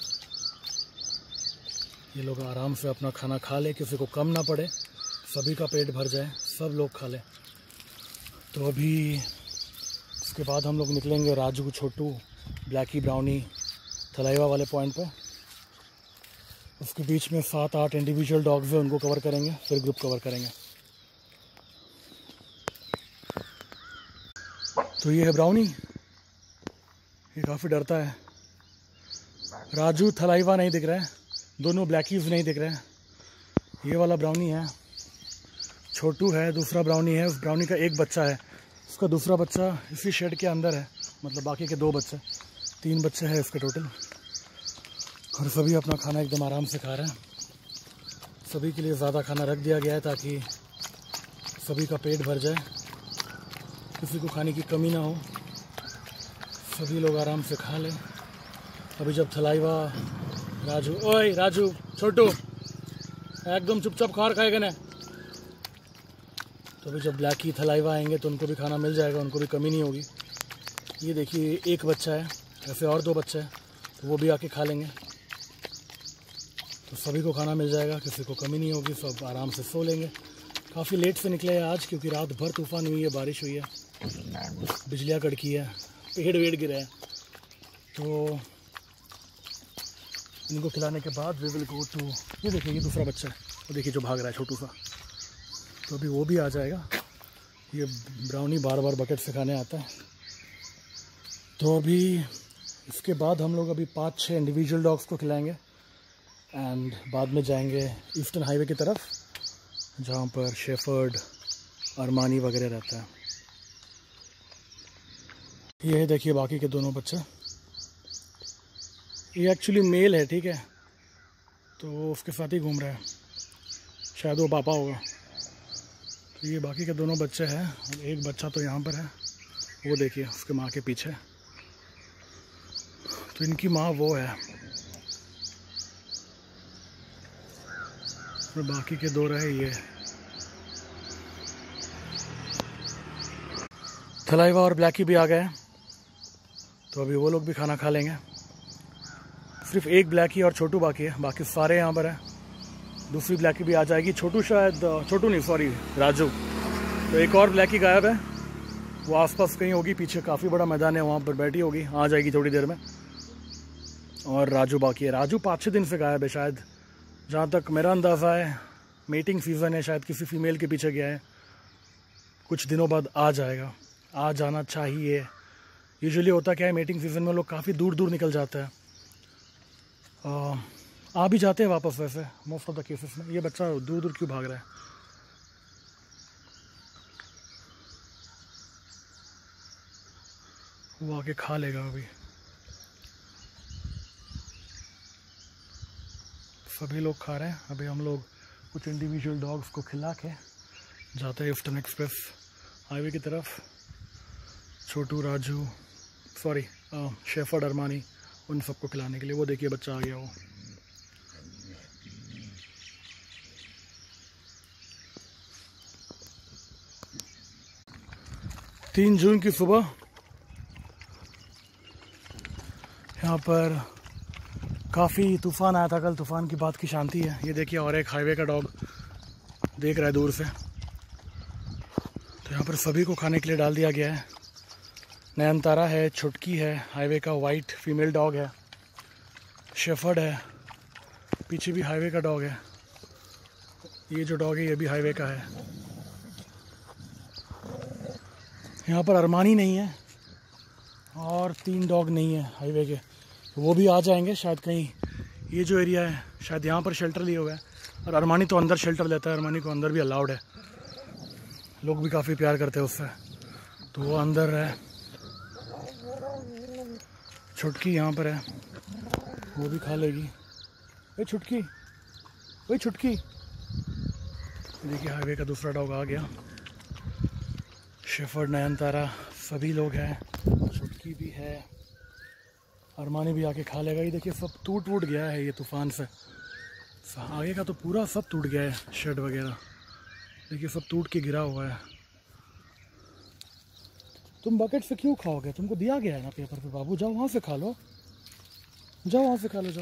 ये लोग आराम से अपना खाना खा ले, किसी को कम ना पड़े, सभी का पेट भर जाए, सब लोग खा लें। तो अभी इसके बाद हम लोग निकलेंगे राजू, छोटू, ब्लैकी, ब्राउनी, थलाइवा वाले पॉइंट पे। उसके बीच में सात आठ इंडिविजुअल डॉग्स हैं, उनको कवर करेंगे, फिर ग्रुप कवर करेंगे। तो ये है ब्राउनी, ये काफ़ी डरता है। राजू, थलाइवा नहीं दिख रहा है, दोनों ब्लैकीज नहीं दिख रहे हैं। ये वाला ब्राउनी है, छोटू है, दूसरा ब्राउनी है। उस ब्राउनी का एक बच्चा है, उसका दूसरा बच्चा इसी शेड के अंदर है, मतलब बाकी के दो बच्चे, तीन बच्चे हैं इसके टोटल। और सभी अपना खाना एकदम आराम से खा रहे हैं। सभी के लिए ज़्यादा खाना रख दिया गया है ताकि सभी का पेट भर जाए, किसी को खाने की कमी ना हो, सभी लोग आराम से खा लें। अभी जब थलाइवा, राजू, ओए राजू, छोटू, एकदम चुपचाप खार खाएगा ना। तो अभी जब ब्लैकी, थलाइवा आएंगे तो उनको भी खाना मिल जाएगा, उनको भी कमी नहीं होगी। ये देखिए एक बच्चा है, ऐसे और दो बच्चे हैं, तो वो भी आके खा लेंगे। तो सभी को खाना मिल जाएगा, किसी को कमी नहीं होगी, सब आराम से सो लेंगे। काफ़ी लेट से निकले हैं आज क्योंकि रात भर तूफान हुई है, बारिश हुई है, बिजलियाँ कड़की है, पेड़ वेड़ गिरे हैं। तो इनको खिलाने के बाद वी विल गो टू, ये देखिए ये दूसरा बच्चा है, वो देखिए जो भाग रहा है छोटू सा, तो अभी वो भी आ जाएगा। ये ब्राउनी बार बार बकेट से खाने आता है। तो अभी इसके बाद हम लोग अभी पाँच छः इंडिविजुअल डॉग्स को खिलाएंगे एंड बाद में जाएंगे ईस्टर्न हाईवे की तरफ, जहाँ पर शेफर्ड, अरमानी वगैरह रहता है। ये देखिए बाकी के दोनों बच्चे, ये एक्चुअली मेल है, ठीक है, तो उसके साथ ही घूम रहा है, शायद वो पापा होगा। तो ये बाकी के दोनों बच्चे हैं और एक बच्चा तो यहाँ पर है, वो देखिए उसके माँ के पीछे। तो इनकी माँ वो है, और बाकी के दो रहे ये। थलाइवा और ब्लैकी भी आ गए हैं, तो अभी वो लोग भी खाना खा लेंगे। सिर्फ एक ब्लैकी और छोटू बाकी है, बाकी सारे यहाँ पर हैं। दूसरी ब्लैकी भी आ जाएगी, छोटू शायद, छोटू नहीं सॉरी राजू। तो एक और ब्लैकी गायब है, वो आसपास कहीं होगी, पीछे काफ़ी बड़ा मैदान है, वहाँ पर बैठी होगी, आ जाएगी थोड़ी देर में। और राजू बाकी है, राजू पाँच छः दिन से गायब है शायद, जहाँ तक मेरा अंदाज़ा है। मीटिंग सीज़न है, शायद किसी फीमेल के पीछे गया है, कुछ दिनों बाद आ जाएगा, आ जाना चाहिए। यूजुअली होता क्या है, मीटिंग सीज़न में लोग काफ़ी दूर दूर निकल जाते हैं, आ, आ भी जाते हैं वापस वैसे मोस्ट ऑफ द केसेस में। ये बच्चा दूर दूर क्यों भाग रहा है? वो आके खा लेगा। अभी सभी लोग खा रहे हैं। अभी हम लोग कुछ इंडिविजुअल डॉग्स को खिला के जाते हैं ईस्टर्न एक्सप्रेस हाईवे की तरफ। Chhotu, Raju, sorry shepherd, Armani, उन सबको खिलाने के लिए। वो देखिए बच्चा आ गया वो। तीन जून की सुबह यहाँ पर काफ़ी तूफ़ान आया था कल, तूफ़ान की बात की शांति है। ये देखिए और एक हाईवे का डॉग देख रहा है दूर से। तो यहाँ पर सभी को खाने के लिए डाल दिया गया है। नयनतारा है, छुटकी है, हाईवे का वाइट फीमेल डॉग है, शेफर्ड है, पीछे भी हाईवे का डॉग है, ये जो डॉग है ये भी हाईवे का है। यहाँ पर अरमानी नहीं है और तीन डॉग नहीं है हाईवे के, वो भी आ जाएंगे शायद कहीं। ये जो एरिया है शायद यहाँ पर शेल्टर लिए हुआ है, और अरमानी तो अंदर शेल्टर लेता है, अरमानी को अंदर भी अलाउड है, लोग भी काफ़ी प्यार करते हैं उससे, तो वो अंदर है। छुटकी यहाँ पर है, वो भी खा लेगी। भाई छुटकी, भाई छुटकी, देखिए हाईवे का दूसरा डॉग आ गया। शेफर्ड, नयनतारा सभी लोग हैं, छुटकी भी है, अरमानी भी आके खा लेगा। ये देखिए सब टूट टूट गया है ये तूफान से, आगे का तो पूरा सब टूट गया है, शेड वगैरह देखिए सब टूट के गिरा हुआ है। तुम बकेट से क्यों खाओगे, तुमको दिया गया है ना पेपर पे बाबू, जाओ वहाँ से खा लो, जाओ वहाँ से खा लो जाओ।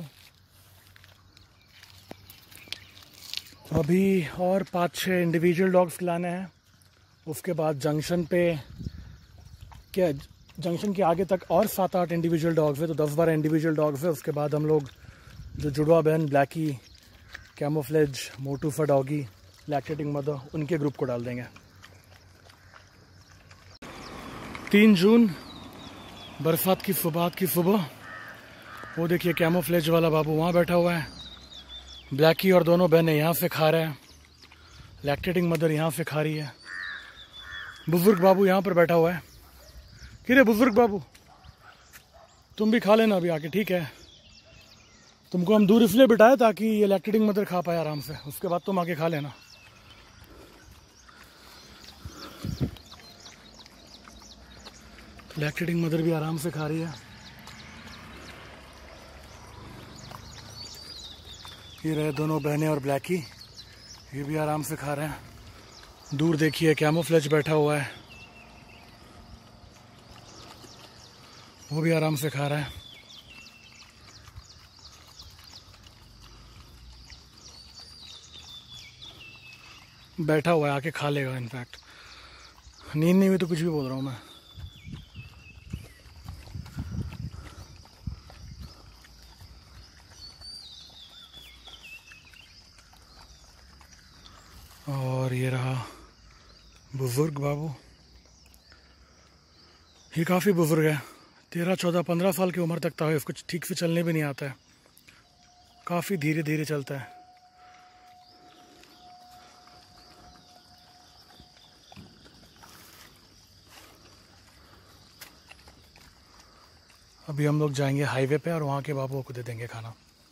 अभी और पाँच छः इंडिविजुअल डॉग्स लाने हैं, उसके बाद जंक्शन पे क्या जंक्शन के आगे तक और सात आठ इंडिविजुअल डॉग्स है, तो दस बारह इंडिविजुअल डॉग्स है। उसके बाद हम लोग जो जुड़वा बहन ब्लैकी, कैमोफ्लेज, मोटू फा डॉगी, लैक्टेटिंग मदर, उनके ग्रुप को डाल देंगे। तीन जून बरसात की सुबह की सुबह, वो देखिए कैमोफ्लेज वाला बाबू वहाँ बैठा हुआ है, ब्लैकी और दोनों बहनें यहाँ से खा रहे हैं, लैक्टेटिंग मदर यहाँ से खा रही है, बुजुर्ग बाबू यहाँ पर बैठा हुआ है। किरे बुजुर्ग बाबू, तुम भी खा लेना अभी आके, ठीक है? तुमको हम दूर इसलिए बिठाए ताकि ये लैक्टेटिंग मदर खा पाए आराम से, उसके बाद तुम आके खा लेना। तो लैक्टेटिंग मदर भी आराम से खा रही है। ये रहे दोनों बहनें और ब्लैकी, ये भी आराम से खा रहे हैं। दूर देखिए कैमोफ्लेज बैठा हुआ है, वो भी आराम से खा रहा है। बैठा हुआ है, आके खा लेगा। इनफैक्ट नींद नहीं हुई तो कुछ भी बोल रहा हूँ मैं। और ये रहा बुजुर्ग बाबू, ये काफ़ी बुजुर्ग है, तेरह चौदह पंद्रह साल की उम्र तक था, इसको ठीक से चलने भी नहीं आता है, काफ़ी धीरे धीरे चलता है। अभी हम लोग जाएंगे हाईवे पे और वहाँ के बाबुओं को दे देंगे खाना।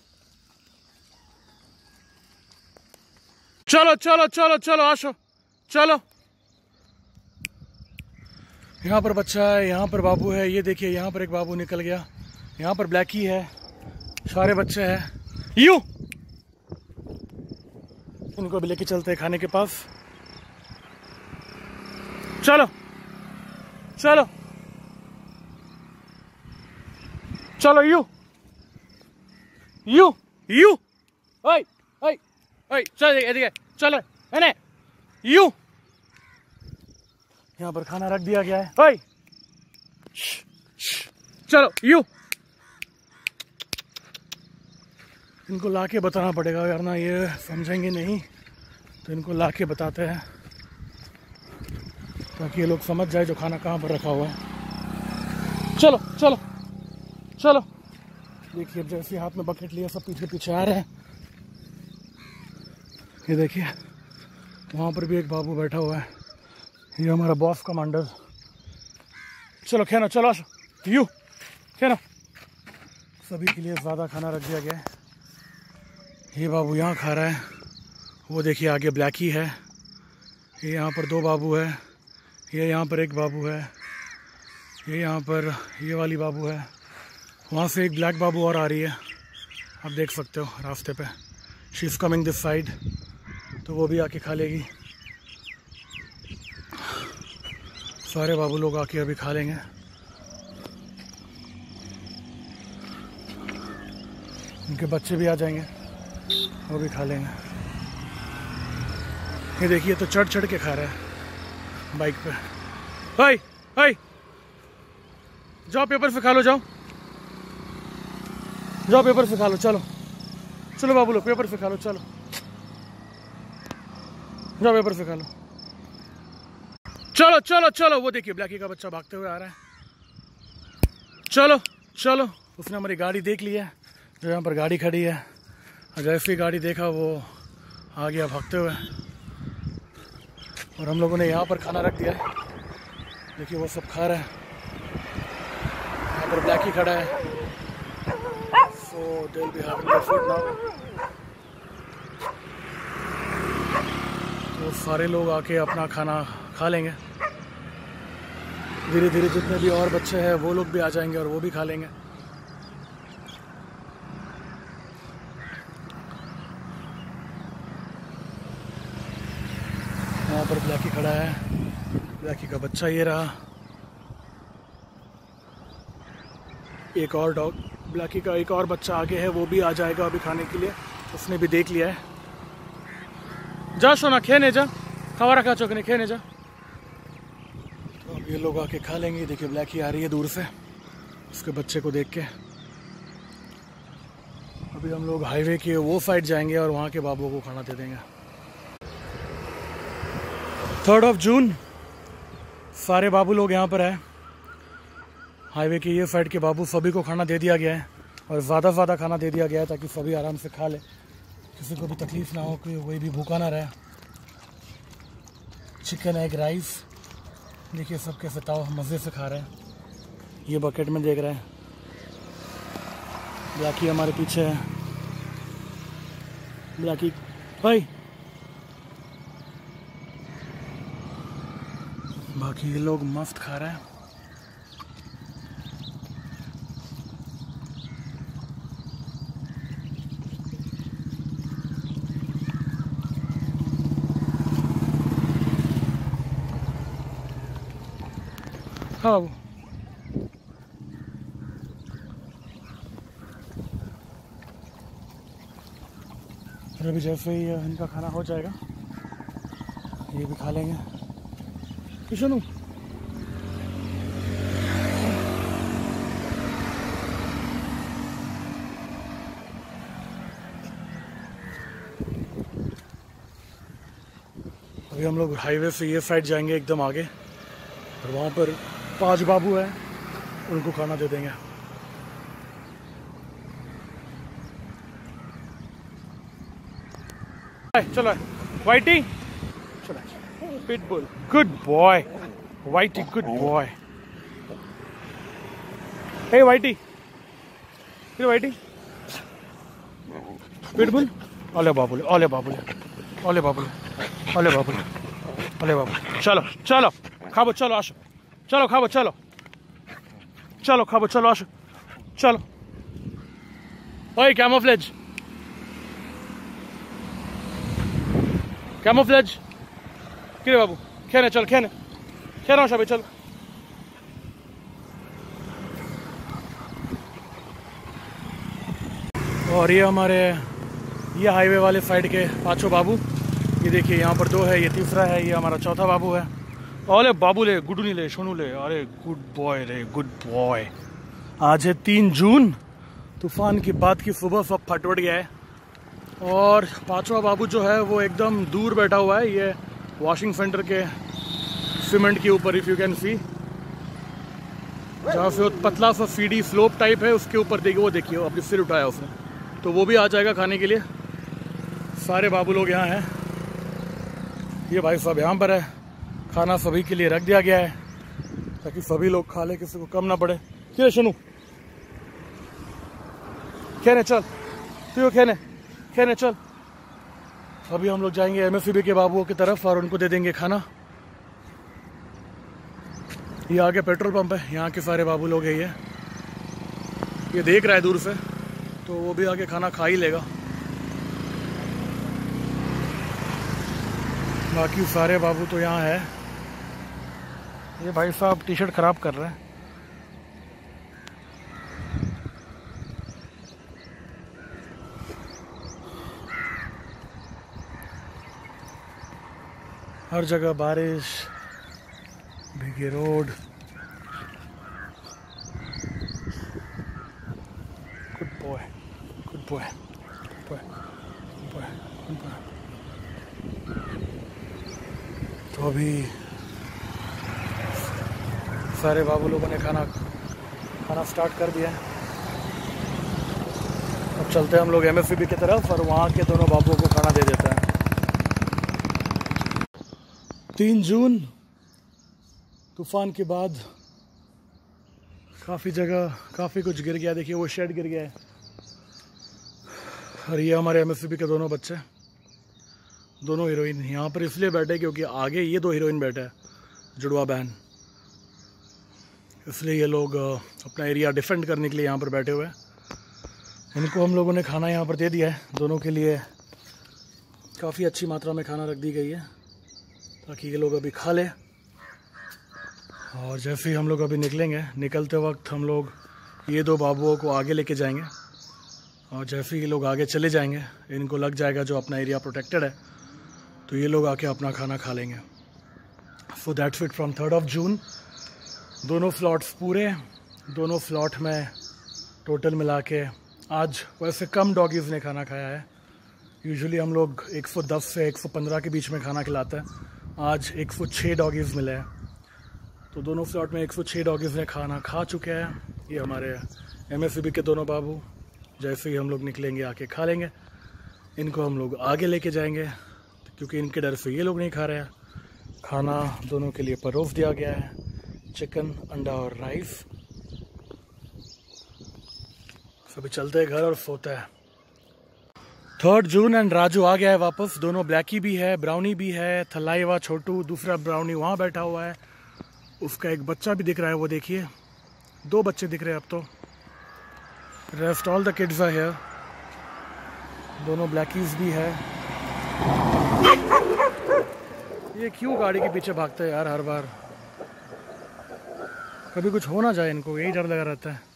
चलो चलो चलो चलो आशो, चलो। यहाँ पर बच्चा है, यहाँ पर बाबू है, ये देखिए यहाँ पर एक बाबू निकल गया, यहाँ पर ब्लैकी है, सारे बच्चे हैं। यू इनको भी लेके चलते हैं खाने के पास। चलो चलो चलो यू यू यू ओए ओए ओए चल इधर चलो है ना यू। यहाँ पर खाना रख दिया गया है। ओए चलो यू। इनको लाके बताना पड़ेगा वरना ये समझेंगे नहीं, तो इनको लाके बताते हैं ताकि ये लोग समझ जाए जो खाना कहाँ पर रखा हुआ है। चलो चलो चलो। देखिए जैसे हाथ में बकेट लिया सब पीछे पीछे आ रहे हैं। ये देखिए वहाँ पर भी एक बाबू बैठा हुआ है, ये हमारा बॉस कमांडर। चलो खेनो चलो यू खेनो। सभी के लिए ज़्यादा खाना रख दिया गया है। ये बाबू यहाँ खा रहा है, वो देखिए आगे ब्लैकी है, ये यहाँ पर दो बाबू है, ये यहाँ पर एक बाबू है, ये यहाँ पर ये वाली बाबू है, वहाँ से एक ब्लैक बाबू और आ रही है, आप देख सकते हो रास्ते पे। She is coming this side, तो वो भी आके खा लेगी। सारे बाबू लोग आके अभी खा लेंगे। उनके बच्चे भी आ जाएंगे, वो भी खा लेंगे। ये देखिए तो चढ़ चढ़ के खा रहा है बाइक पे। हाय हाय जाओ पेपर से खा लो, जाओ जाओ पेपर से खा लो। चलो चलो बाबू लोग पेपर से खा लो। चलो जाओ पेपर से खा लो। चलो चलो चलो, वो देखिए ब्लैकी का बच्चा भागते हुए आ रहा है। चलो चलो, उसने हमारी गाड़ी देख ली है, जो यहाँ पर गाड़ी खड़ी है। जैसे ही गाड़ी देखा वो आ गया भागते हुए, और हम लोगों ने यहाँ पर खाना रख दिया है। देखिए वो सब खा रहे हैं। यहाँ पर ब्लैकी खड़ा है, so they will be having their food now. तो सारे लोग आके अपना खाना खा लेंगे। धीरे धीरे जितने भी और बच्चे हैं वो लोग भी आ जाएंगे और वो भी खा लेंगे। यहाँ पर ब्लैकी खड़ा है, ब्लैकी का बच्चा ये रहा। एक और डॉग, ब्लैकी का एक और बच्चा आगे है, वो भी आ जाएगा अभी खाने के लिए, उसने भी देख लिया है। जा सोना खेने जा, खवा रखा चौकने खेने जा। तो अब ये लोग आके खा लेंगे। देखिए ब्लैकी आ रही है दूर से उसके बच्चे को देख के। अभी हम लोग हाईवे के वो साइड जाएंगे और वहाँ के बाबुओं को खाना दे देंगे। थर्ड ऑफ जून, सारे बाबू लोग यहाँ पर है। हाईवे के ये साइड के बाबू सभी को खाना दे दिया गया है, और ज़्यादा से ज़्यादा खाना दे दिया गया है ताकि सभी आराम से खा ले, किसी को भी तकलीफ ना हो, कि कोई भी भूखा ना रहे। चिकन एग राइस, देखिए सब कैसे ताव मज़े से खा रहे हैं। ये बकेट में देख रहे हैं। ब्लैकी हमारे पीछे है। ब्लैकी भाई, बाकी ये लोग मस्त खा रहे हैं। हाँ बाबू, अभी जैसे ही इनका खाना हो जाएगा ये भी खा लेंगे। किशनु अभी हम लोग हाईवे से ये साइड जाएंगे एकदम आगे, और वहाँ पर पांच बाबू हैं, उनको खाना दे देंगे। चलो वाइटी, चलो Pitbull, good boy Whitey, good boy. Hey Whitey, फिर वाइटी, पिटबुल, ओले बाबुले, ओले बाबुले, ओले बाबुले, ओले बाबुले, ओले बाबुले। चलो चलो खाबो, चलो आशो, चलो खाबो, चलो चलो खाबो, चलो आशो, चलो। ओए कैमोफ्लेज, कैमोफ्लेज किरे बाबू, खेने चल, खेने खेना शाबे, चल। और ये हमारे ये हाईवे वाले साइड के पांचों बाबू, ये देखिए यहाँ पर दो है, ये तीसरा है, ये हमारा चौथा बाबू है। ओले बाबू ले, गुडू नहीं ले, सोनू ले, अरे गुड बॉय रे, गुड बॉय। आज है तीन जून, तूफान की बात की सुबह सब फटवट गया है। और पांचवा बाबू जो है वो एकदम दूर बैठा हुआ है, ये वॉशिंग सेंटर के सीमेंट के ऊपर, इफ यू कैन सी, जहाँ से पतला सा सीढ़ी स्लोप टाइप है उसके ऊपर देखिए, वो देखिए अपनी सिर उठाया उसने, तो वो भी आ जाएगा खाने के लिए। सारे बाबू लोग यहाँ हैं। ये भाई साहब यहाँ पर है, खाना सभी के लिए रख दिया गया है ताकि सभी लोग खा ले, किसी को कम ना पड़े। क्या सुनू, खेने चल, तू खेने खेने चल। अभी हम लोग जाएंगे एमएससीबी के बाबुओं की तरफ और उनको दे देंगे खाना। ये आगे पेट्रोल पंप है, यहाँ के सारे बाबू लोग हैं। ये ये देख रहा है दूर से, तो वो भी आगे खाना खा ही लेगा। बाकी सारे बाबू तो यहाँ है। ये भाई साहब टी शर्ट खराब कर रहे हैं। हर जगह बारिश, भीगे road. Good boy, good boy, good boy, good boy, good boy. अभी सारे बाबू लोगों ने खाना खाना स्टार्ट कर दिया है। अब चलते हैं हम लोग एमएफसीबी की तरफ और वहाँ के दोनों बाबुओं को खाना दे देते हैं। तीन जून तूफान के बाद काफ़ी जगह काफ़ी कुछ गिर गया। देखिए वो शेड गिर गया है। और ये हमारे एमएफसीबी के दोनों बच्चे, दोनों हीरोइन यहाँ पर इसलिए बैठे क्योंकि आगे ये दो हीरोइन बैठे हैं, जुड़वा बहन, इसलिए ये लोग अपना एरिया डिफेंड करने के लिए यहाँ पर बैठे हुए हैं। इनको हम लोगों ने खाना यहाँ पर दे दिया है। दोनों के लिए काफ़ी अच्छी मात्रा में खाना रख दी गई है ताकि ये लोग अभी खा लें। और जैसे ही हम लोग अभी निकलेंगे, निकलते वक्त हम लोग ये दो बाबुओं को आगे लेके जाएंगे और जैसे ही ये लोग आगे चले जाएंगे, इनको लग जाएगा जो अपना एरिया प्रोटेक्टेड है, तो ये लोग आके अपना खाना खा लेंगे। So that's it from third of June. दोनों स्लॉट्स पूरे, दोनों स्लॉट में टोटल मिला के आज वैसे कम डॉगीज़ ने खाना खाया है। यूजुअली हम लोग एक सौ दस से एक सौ पंद्रह के बीच में खाना खिलाते हैं। आज एक सौ छह डॉगीज़ मिले हैं, तो दोनों स्लॉट में एक सौ छह डॉगीज़ ने खाना खा चुके हैं। ये हमारे एमएफसीबी के दोनों बाबू जैसे ही हम लोग निकलेंगे आके खा लेंगे। इनको हम लोग आगे लेके जाएंगे क्योंकि इनके डर से ये लोग नहीं खा रहे हैं। खाना दोनों के लिए परोस दिया गया है, चिकन, अंडा और राइस। सभी चलते हैं घर और सोते हैं। थर्ड जून एंड राजू आ गया है वापस। दोनों ब्लैकी भी है, ब्राउनी भी है, थलाईवा छोटू, दूसरा ब्राउनी वहाँ बैठा हुआ है। उसका एक बच्चा भी दिख रहा है, वो देखिए, दो बच्चे दिख रहे हैं अब तो। Rest all the kids are here. दोनों ब्लैकीज भी है। ये क्यों गाड़ी के पीछे भागते हैं यार हर बार? कभी कुछ हो ना जाए इनको, यही डर लगा रहता है।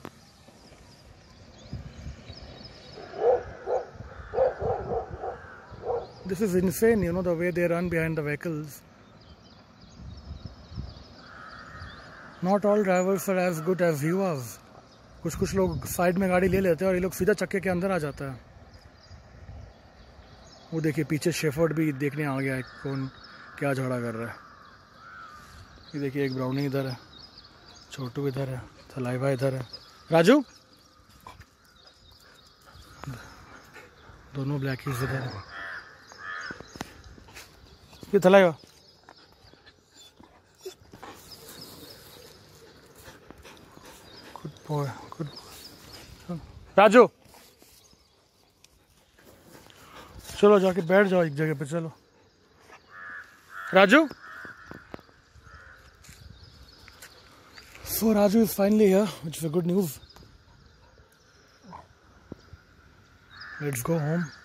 This is insane, you know, the way they run behind the vehicles. Not all drivers are as good as you are. कुछ कुछ लोग साइड में गाड़ी ले लेते हैं और ये लोग सीधा चक्के के अंदर आ जाता है। वो देखिए पीछे शेफर्ड भी देखने आ गया है, कौन क्या झगड़ा कर रहा है। ये देखिए एक ब्राउनी इधर है, छोटू इधर है, थलाईवा इधर है, राजू, दोनों ब्लैकीज इधर है। ये Thalaiva, good boy, good. Raju चलो जाके बैठ जाओ एक जगह पे, चलो Raju. So Raju is finally here, which is a good news. Let's go home.